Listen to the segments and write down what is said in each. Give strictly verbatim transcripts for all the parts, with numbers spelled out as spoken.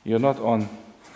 You're not on.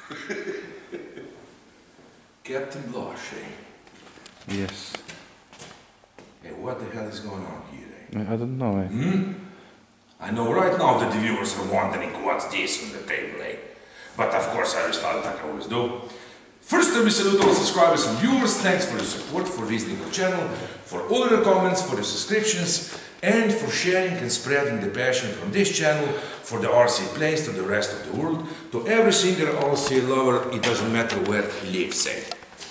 Captain Blush, eh? Yes. Hey, what the hell is going on here, eh? I don't know, eh? Hmm? I know right now that the viewers are wondering what's this on the table, eh? But of course I will start like I always do. First, let me salute all subscribers and viewers. Thanks for the support, for visiting the channel, for all your comments, for the subscriptions, and for sharing and spreading the passion from this channel for the R C planes to the rest of the world, to every single R C lover, it doesn't matter where he lives, eh?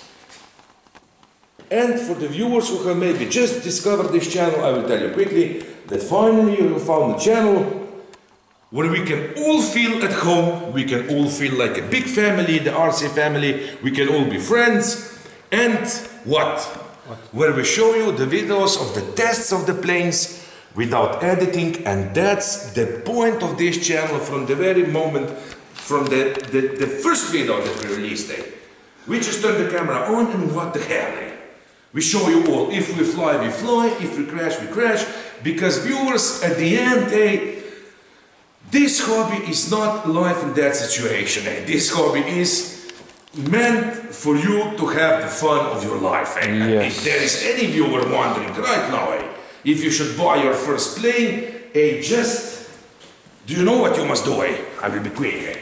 And for the viewers who have maybe just discovered this channel, I will tell you quickly that finally you have found a channel where we can all feel at home, we can all feel like a big family, the R C family, we can all be friends, and what? what? Where we show you the videos of the tests of the planes without editing, and that's the point of this channel from the very moment, from the, the, the first video that we released, eh? We just turn the camera on and what the hell, eh? We show you all, if we fly, we fly, if we crash, we crash, because viewers, at the end, eh, this hobby is not life and death situation, eh? This hobby is meant for you to have the fun of your life, eh? Yes. And if there is any viewer wondering right now, eh, if you should buy your first plane, eh, just, do you know what you must do, eh? I will be quick, eh?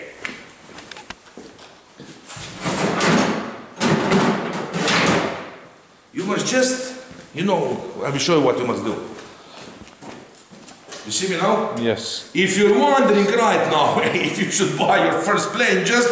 You must just, you know, I will show you what you must do. You see me now? Yes. If you're wondering right now if you should buy your first plane, just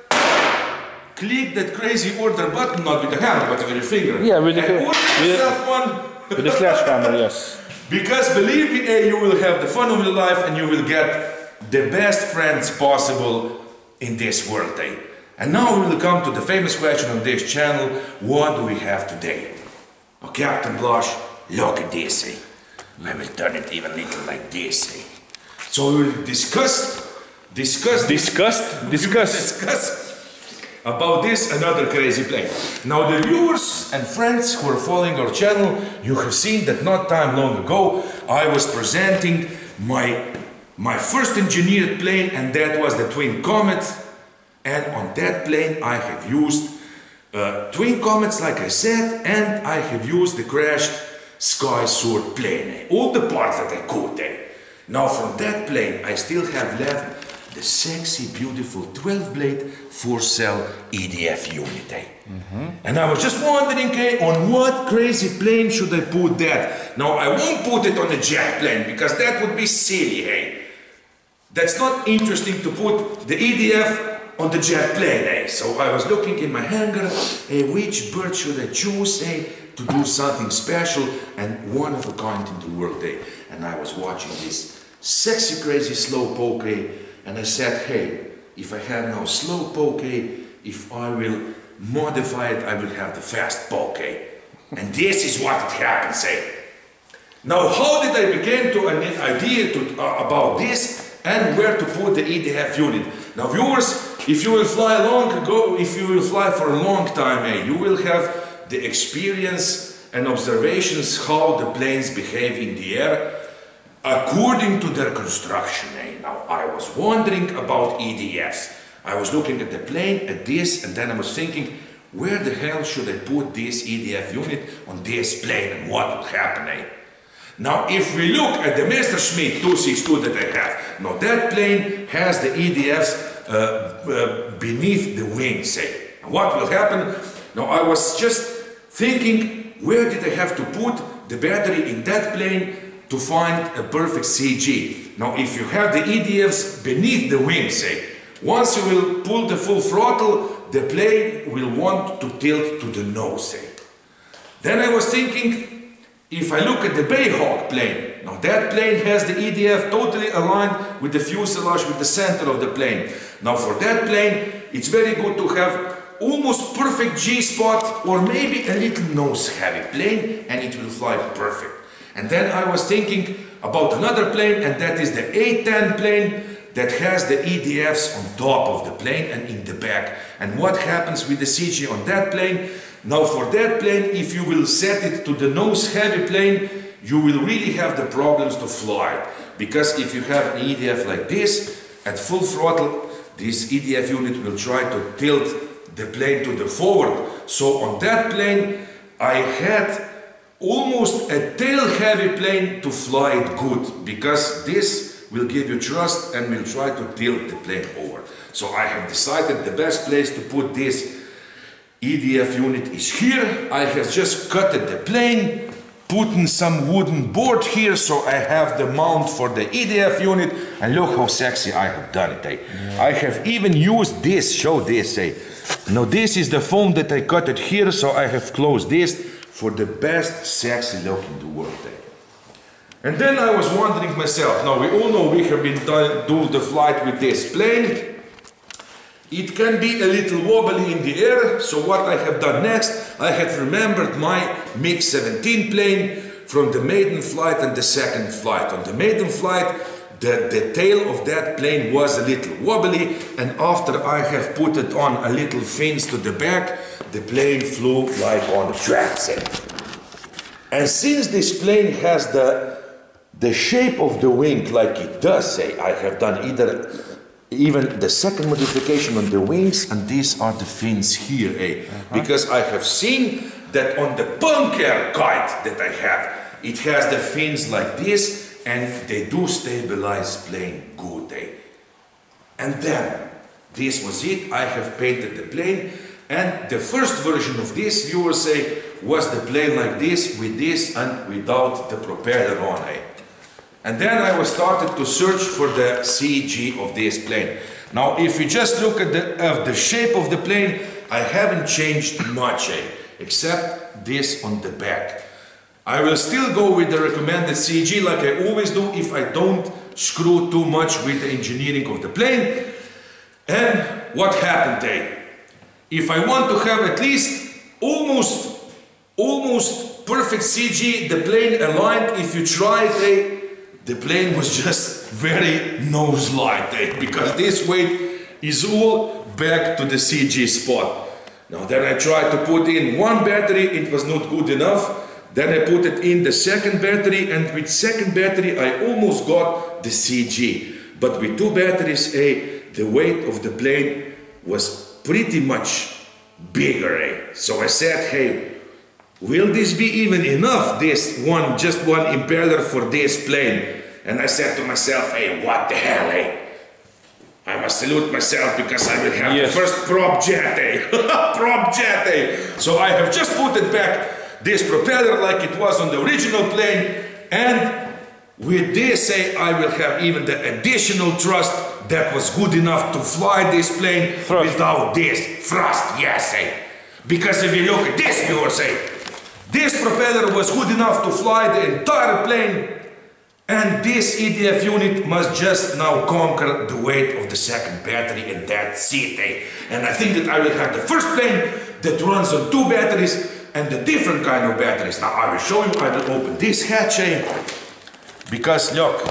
click that crazy order button, not with the hammer, but with your finger. Yeah, with the, and order yourself one. With the slash hammer, yes. Because believe me, eh, you will have the fun of your life and you will get the best friends possible in this world, eh? And now we will come to the famous question on this channel: what do we have today? Oh, Captain Blush, look at this, eh? I will turn it even little like this, eh? So we will discuss, discuss, Discuss, discuss. discuss about this another crazy plane. Now the viewers and friends who are following our channel, you have seen that not time long ago I was presenting my, my first engineered plane, and that was the Twin Comet. And on that plane I have used uh, Twin Comets, like I said, and I have used the crashed Sky Sword plane, eh? All the parts that I could, eh? Now from that plane I still have left the sexy, beautiful twelve blade four cell E D F unit, eh? Mm-hmm. And I was just wondering, eh, on what crazy plane should I put that? Now I won't put it on a jet plane, because that would be silly, eh? That's not interesting to put the E D F on the jet plane, eh? So I was looking in my hangar, eh, which bird should I choose, eh, to do something special and one of a kind in the world, eh? And I was watching this sexy, crazy SlowPoke, eh? And I said, hey, if I have now SlowPoke, eh, if I will modify it, I will have the fast poke, eh? And this is what it happens, eh? Now, how did I begin to an idea to, uh, about this and where to put the E D F unit? Now, viewers, if you will fly long ago, if you will fly for a long time, eh, you will have the experience and observations how the planes behave in the air according to their construction. Eh? Now, I was wondering about E D Fs. I was looking at the plane, at this, and then I was thinking, where the hell should I put this E D F unit on this plane, and what will happen, eh? Now, if we look at the Messerschmitt two sixty-two that I have, now that plane has the E D Fs uh, uh, beneath the wings, eh? And what will happen? Now, I was just thinking, where did I have to put the battery in that plane to find a perfect C G? Now, if you have the E D Fs beneath the wings, eh, once you will pull the full throttle, the plane will want to tilt to the nose, eh. Then I was thinking, if I look at the Bayhawk plane, now that plane has the E D F totally aligned with the fuselage, with the center of the plane. Now for that plane, it's very good to have almost perfect G-spot, or maybe a little nose-heavy plane, and it will fly perfect. And then I was thinking about another plane, and that is the A ten plane that has the E D Fs on top of the plane and in the back. And what happens with the C G on that plane? Now for that plane, if you will set it to the nose-heavy plane, you will really have the problems to fly it. Because if you have an E D F like this, at full throttle, this E D F unit will try to tilt the plane to the forward. So on that plane, I had almost a tail-heavy plane to fly it good, because this will give you thrust and will try to tilt the plane over. So I have decided the best place to put this E D F unit is here. I have just cutted the plane, put in some wooden board here, so I have the mount for the E D F unit, and look how sexy I have done it. Eh? Yeah. I have even used this, show this. Eh? Now this is the foam that I cut it here, so I have closed this for the best sexy look in the world. Eh? And then I was wondering myself, now we all know we have been doing the flight with this plane. It can be a little wobbly in the air, so what I have done next, I have remembered my MiG seventeen plane from the maiden flight and the second flight. On the maiden flight, the, the tail of that plane was a little wobbly, and after I have put it on a little fins to the back, the plane flew like on the tracks. And since this plane has the, the shape of the wing like it does, say, I have done either even the second modification on the wings, and these are the fins here, eh? Uh-huh. Because I have seen that on the bunker kite that I have, it has the fins like this, and they do stabilize plane good, eh? And then, this was it, I have painted the plane, and the first version of this, you will say, was the plane like this, with this and without the propeller on, eh? And then I was started to search for the C G of this plane. Now, if you just look at the, uh, the shape of the plane, I haven't changed much, eh, except this on the back. I will still go with the recommended C G like I always do if I don't screw too much with the engineering of the plane. And what happened, eh? If I want to have at least almost, almost perfect C G, the plane aligned, if you try it, eh, the plane was just very nose-light, eh? Because this weight is all back to the C G spot. Now then I tried to put in one battery, it was not good enough. Then I put it in the second battery, and with second battery I almost got the C G. But with two batteries, eh, the weight of the plane was pretty much bigger. Eh? So I said, hey, will this be even enough, this one, just one impeller for this plane? And I said to myself, hey, what the hell, eh? I must salute myself because I will have yes. the first prop jet, eh? Prop jet, eh? So I have just put it back, this propeller like it was on the original plane, and with this, eh, I will have even the additional thrust that was good enough to fly this plane thrust. Without this thrust, yes, eh? Because if you look at this, you will say, this propeller was good enough to fly the entire plane, and this E D F unit must just now conquer the weight of the second battery, and that's it, eh? And I think that I will have the first plane that runs on two batteries and the different kind of batteries. Now I will show you, I will open this hatch, eh? Because look,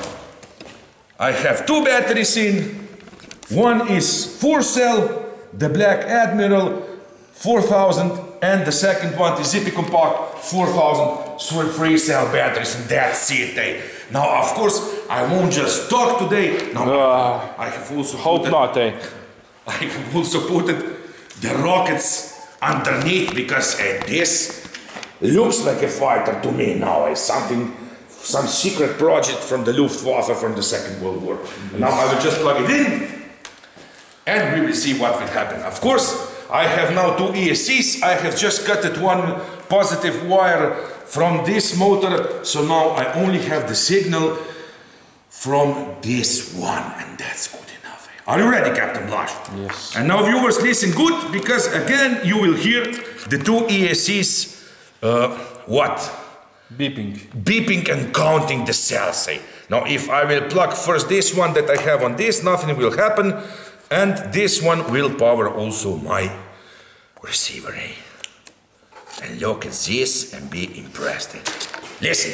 I have two batteries in. One is four cell, the Black Admiral four thousand, and the second one, the Zippy Compact four thousand three cell batteries, and that's it, eh? Now, of course, I won't just talk today. Now, uh, I have also hope put not, eh? I have also put it, the rockets underneath, because uh, this looks like a fighter to me now. It's something, some secret project from the Luftwaffe from the Second World War. Yes. Now I will just plug it in, and we will see what will happen. Of course, I have now two E S Cs. I have just cut it one positive wire from this motor, so now I only have the signal from this one, and that's good enough. Are you ready, Captain Blaž? Yes. And now viewers, listen good, because again you will hear the two E S Cs, uh, what? Beeping. Beeping and counting the cells. Eh? Now if I will plug first this one that I have on this, nothing will happen, and this one will power also my receiver. Eh? And look at this and be impressed. Listen.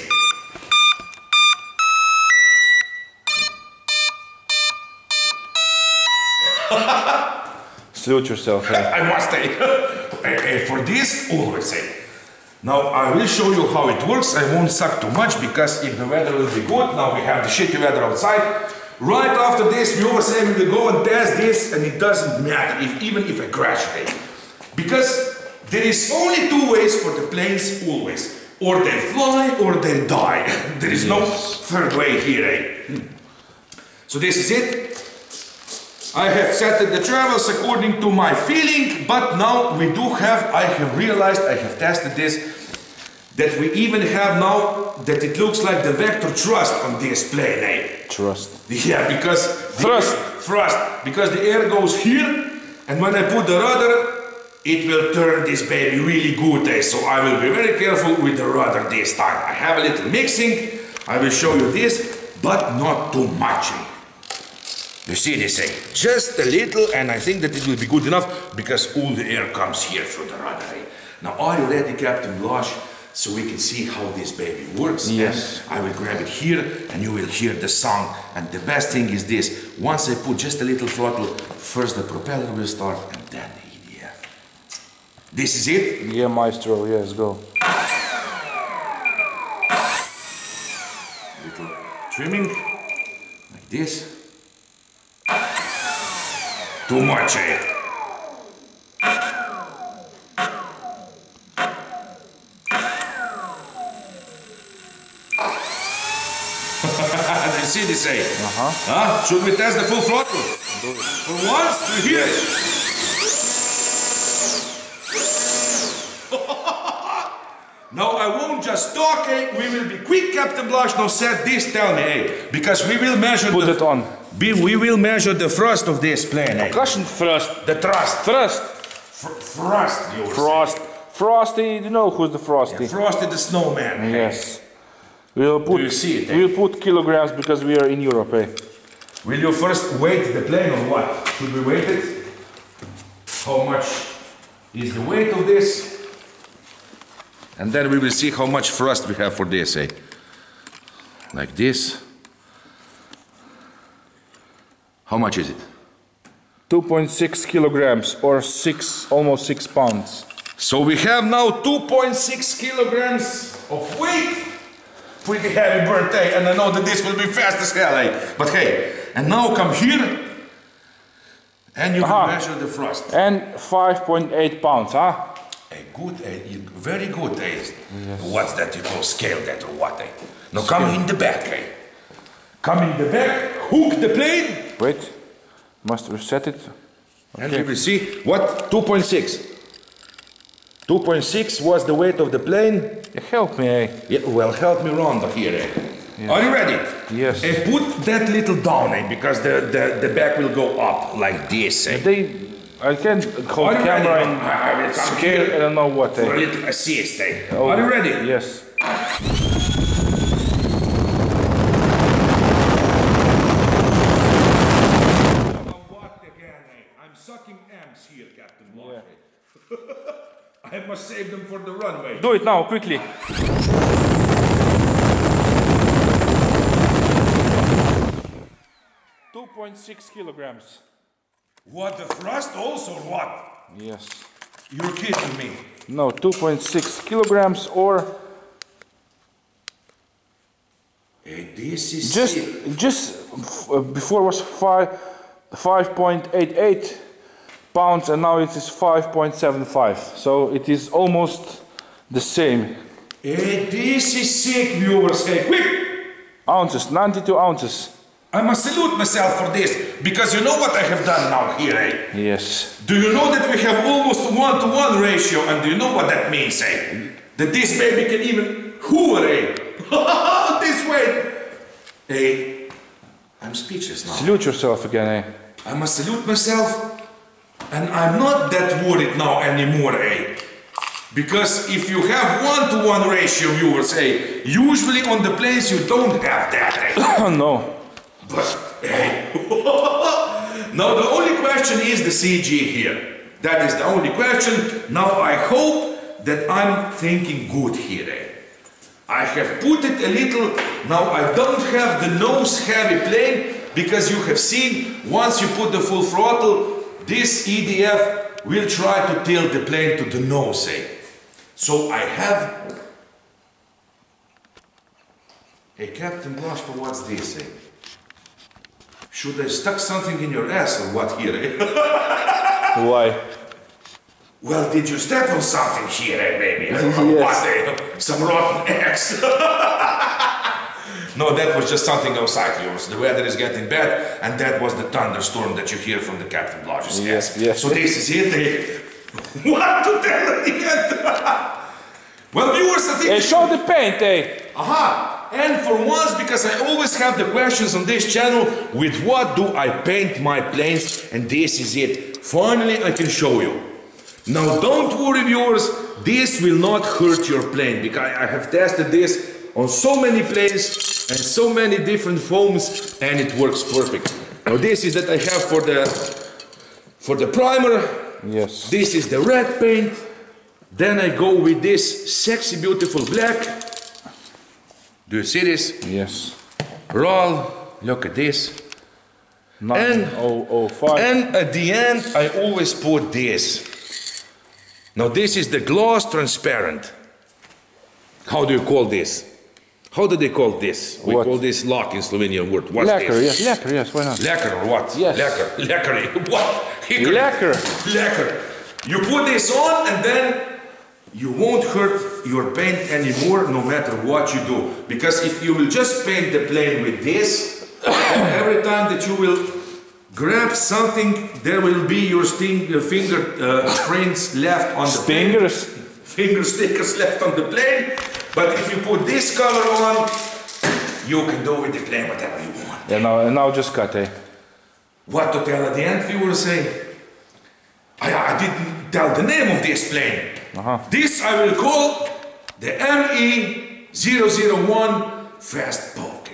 Salute yourself. Eh? I must say. For this, always say. Now I will show you how it works. I won't suck too much, because if the weather will be good, now we have the shitty weather outside. right after this, we always say we will go and test this, and it doesn't matter if even if I crash it. Because there is only two ways for the planes always. Or they fly or they die. There is no third way here, eh? So this is it. I have set the travels according to my feeling, but now we do have, I have realized, I have tested this, that we even have now that it looks like the vector thrust on this plane, eh? Trust. Yeah, because Thrust. The, thrust. Because the air goes here, and when I put the rudder, it will turn this baby really good, eh? So I will be very careful with the rudder this time. I have a little mixing. I will show you this, but not too much, eh? You see this, eh? Just a little, and I think that it will be good enough because all the air comes here through the rudder, eh? Now, are you ready, Captain Blush? So we can see how this baby works. Yes. And I will grab it here and you will hear the sound. And the best thing is this, once I put just a little throttle, first the propeller will start and then the E D F. This is it? Yeah, maestro, yes, go. Little trimming, like this. Too much, eh? You see this, eh? Uh-huh. Huh? Should we test the full throttle? For once, to hear it. Now I won't just talk, eh? We will be quick, Captain Blush. Now set this, tell me, eh? Because we will measure Put the, it on. We, we will measure the thrust of this plane, eh? Caution thrust. The thrust. Thrust. Fr thrust, you Frost. Frosty, you know who's the Frosty? yeah, Frosty the snowman. eh? Yes. We'll put, Do you see it, eh? we'll put kilograms because we are in Europe, eh? Will you first weight the plane or what? Should we weight it? How much is the weight of this? And then we will see how much thrust we have for this, eh? Like this. How much is it? two point six kilograms or six, almost six pounds. So we have now two point six kilograms of weight. Pretty heavy birthday, and I know that this will be fast as hell, eh? But hey, and now come here, and you Aha. can measure the thrust. And five point eight pounds, huh? A good, a, very good, eh? Yes. What's that you call scale that or what, eh? Now come in the back, eh? Come in the back, hook the plane. Wait, must reset it. And we will see what, two point six. two point six was the weight of the plane. Help me, eh? Yeah, well, help me round here, eh? Yes. Are you ready? Yes. Eh, put that little down, eh? Because the, the, the back will go up like this, eh? They, I can't hold Are you camera ready? and I, I will come scale, here I don't know what, for a eh? little assist, eh? Oh, Are you ready? Yes. Sucking amps here, Captain Blush. Yeah. I must save them for the runway. Do it now, quickly. two point six kilograms. What, the thrust also or what? Yes. You're kidding me. No, two point six kilograms or Hey, this is just sick. just uh, before was five five point eight eight pounds and now it is five point seven five. So it is almost the same. Hey, this is sick, viewers. Hey, quick! Ounces, ninety-two ounces. I must salute myself for this, because you know what I have done now here, eh? Yes. Do you know that we have almost one-to-one ratio, and do you know what that means, eh? That this baby can even hover, eh? This way! Hey, I'm speechless now. Salute yourself again, eh? I must salute myself, and I'm not that worried now anymore, eh? Because if you have one-to-one ratio, viewers, eh? Usually on the planes you don't have that, eh? No. But, hey. Now the only question is the C G here. That is the only question. Now I hope that I'm thinking good here, eh? I have put it a little, now I don't have the nose heavy plane, because you have seen, once you put the full throttle, this E D F will try to tilt the plane to the nose, eh? So I have... Hey, Captain Blush, but what's this, eh? Should I stuck something in your ass or what here, eh? Why? Well, did you step on something here, eh, maybe? Yes. What, eh? Some rotten eggs? No, that was just something outside yours. The weather is getting bad, and that was the thunderstorm that you hear from the Captain Blage's Yes, ass. yes. So this is it, eh? What to tell at the end? Well, viewers, I think... Hey, show the paint, eh? Aha! And for once, because I always have the questions on this channel, with what do I paint my planes? And this is it. Finally, I can show you. Now, don't worry, viewers, this will not hurt your plane, because I have tested this on so many planes and so many different foams, and it works perfect. Now, this is that I have for the for the primer. Yes. This is the red paint. Then I go with this sexy, beautiful black. Do you see this? Yes. Roll. Look at this. nine oh oh five. And at the end, I always put this. Now this is the gloss transparent. How do you call this? How do they call this? We What? call this lock in Slovenian word. What's Lacquer, this? yes, lacquer, yes, why not? Lacquer or what? Yes. Lacquer. Lacquer. What? Hickory. Lacquer. Lacquer. You put this on and then you won't hurt your paint anymore no matter what you do. Because if you will just paint the plane with this, then every time that you will grab something, there will be your sting, uh, finger uh, prints left on the Fingers. plane. Finger stickers left on the plane. But if you put this color on, you can do with the plane whatever you want. Yeah, now, and now just cut, eh? What to tell at the end, viewers say? I, I didn't tell the name of this plane. Uh-huh. This I will call the M E zero zero one Fast Poke.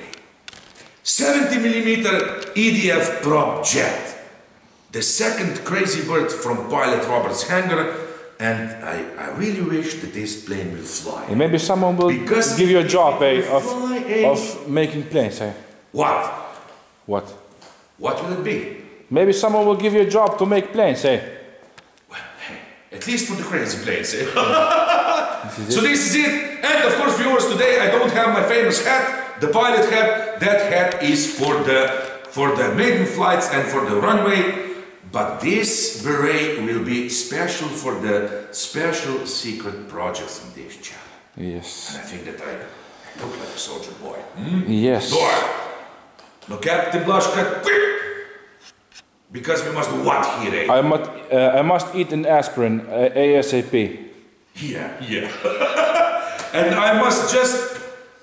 seventy millimeter E D F Prop jet. The second crazy bird from pilot Robert's hangar. And I, I really wish that this plane will fly. And maybe someone will Because give you a job, eh, of, fly, eh? of making planes, eh? What? What? What will it be? Maybe someone will give you a job to make planes, eh? Well, hey, at least for the crazy planes, eh? This is So it. this is it. And of course, viewers, today I don't have my famous hat, the pilot hat. That hat is for the for the maiden flights and for the runway. But this beret will be special for the special secret projects in this channel. Yes. And I think that I look like a soldier boy. Hmm? Yes. Door. No, Captain Blaschka, quick! Because we must do what here, eh? I must, uh, I must eat an aspirin uh, ASAP. Yeah, yeah. And I must just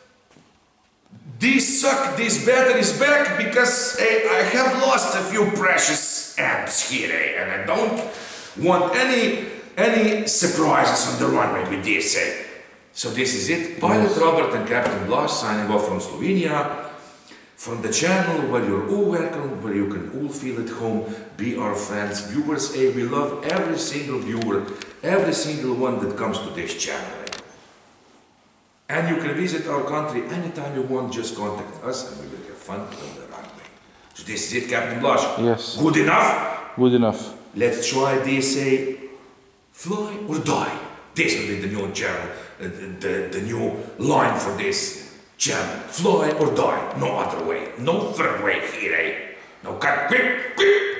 de-suck these batteries back because eh, I have lost a few precious amps here, eh, and I don't want any any surprises on the runway with this. Eh. So this is it. Pilot Robert and Captain Blaž signing off from Slovenia, from the channel where you're all welcome, where you can all feel at home, be our friends, viewers. Eh, we love every single viewer, every single one that comes to this channel. Eh. And you can visit our country anytime you want, just contact us and we will have fun on the runway. So this is it, Captain Blaž. Yes. Good enough? Good enough. Let's try this, say, fly or die. This will be the new channel, uh, the, the new line for this channel. Fly or die, no other way. No third way here, eh? No, cut, quick, quick!